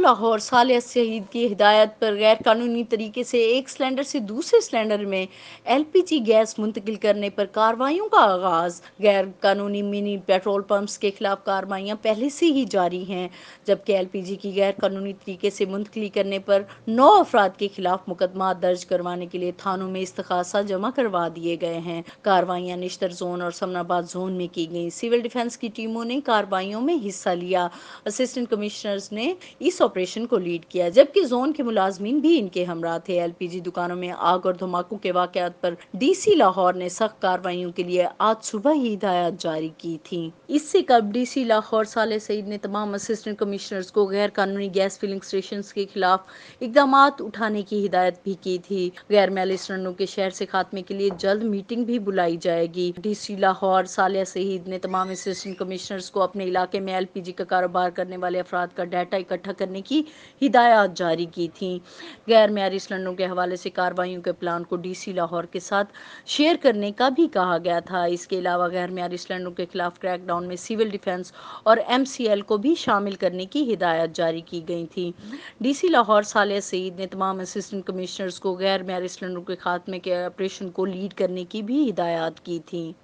लाहौर सालिया सईद की हिदायत पर गैर कानूनी तरीके से एक सिलेंडर से दूसरे सिलेंडर में LPG गैस मुंतकिल करने पर कार्रवाइयों का आगाज। गैर कानूनी मिनी पेट्रोल पंप्स के खिलाफ कार्रवाइयां पहले से ही जारी हैं, जबकि LPG की गैर कानूनी तरीके से मुंतकिली करने पर 9 अफराद के खिलाफ मुकदमा दर्ज करवाने के लिए थानों में इस्तखासा जमा करवा दिए गए हैं। कार्रवाइयां निश्तर जोन और समनाबाद जोन में की गई। सिविल डिफेंस की टीमों ने कार्रवाइयों में हिस्सा लिया। असिस्टेंट कमिश्नर्स ने इस ऑपरेशन को लीड किया, जबकि जोन के मुलाजमीन भी इनके हमरा थे। LPG दुकानों में आग और धमाकों के वाकयात पर DC लाहौर ने सख्त कार्रवाइयों के लिए आज सुबह ही हिदायत जारी की थी। इससे कब DC लाहौर साले सईद ने तमाम असिस्टेंट कमिश्नर्स को गैर कानूनी गैस फिलिंग स्टेशन के खिलाफ इकदाम उठाने की हिदायत भी की थी। गैर मैली सिलेंडरों के शहर से खात्मे के लिए जल्द मीटिंग भी बुलाई जाएगी। DC लाहौर सालिया सईद ने तमाम असिस्टेंट कमिश्नर्स को अपने इलाके में LPG का कारोबार करने वाले अफराद का डाटा इकट्ठा करने की हिदायत जारी की थी। गैर मियारी सिलेंडरों के हवाले से कार्रवाइयों के प्लान को DC लाहौर के साथ शेयर करने का भी कहा गया था। इसके अलावा गैर मियारी सिलेंडरों के खिलाफ क्रैकडाउन में सिविल डिफेंस और MCL को भी शामिल करने की हिदायत जारी की गई थी। DC लाहौर सालिया सईद ने तमाम असिस्टेंट कमिश्नर्स को गैर मियारी सिलेंडरों के खात्मे के ऑपरेशन को लीड करने की भी हिदायत की थी।